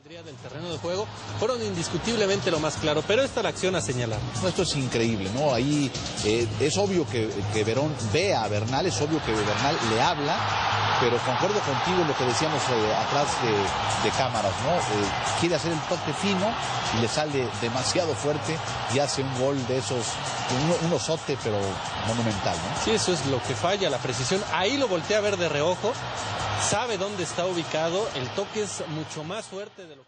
Del terreno de juego fueron indiscutiblemente lo más claro, pero esta es la acción a señalar. Esto es increíble, ¿no? Ahí es obvio que Verón ve a Bernal, es obvio que Bernal le habla, pero concuerdo contigo en lo que decíamos atrás de cámaras, ¿no? Quiere hacer el toque fino y le sale demasiado fuerte y hace un gol de esos, un osote, pero monumental, ¿no? Sí, eso es lo que falla, la precisión. Ahí lo voltea a ver de reojo, sabe dónde está ubicado, el toque es mucho más fuerte de lo que...